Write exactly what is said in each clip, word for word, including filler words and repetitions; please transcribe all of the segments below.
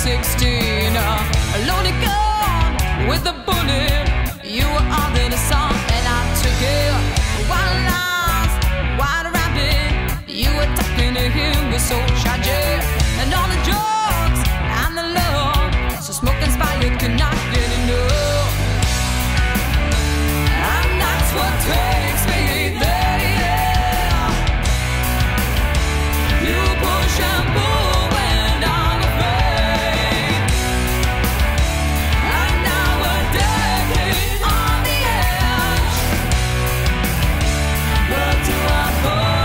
sixteen. A loaded gun with a bullet. You were under the sun and I took it. Wild lines, wild rabbit. You were talking to him, but so tragic. And all the drugs and the love, so smoke inspired could not get enough. And that's what takes me there, yeah. You push and pull when I'm afraid. And now we're decade on the edge. But do I fall?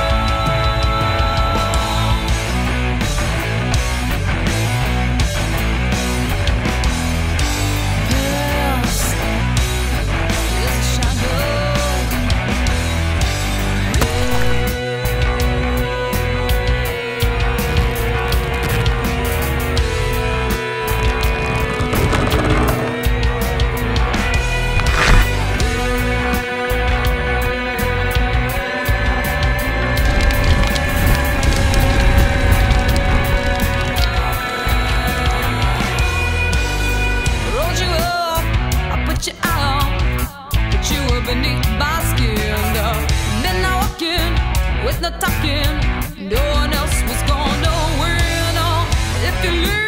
Past is a shadow. Rolled you up, I put you out, but you were beneath my skin. uh, And then I walk in with no talking. No one else was gonna win. uh, If you leave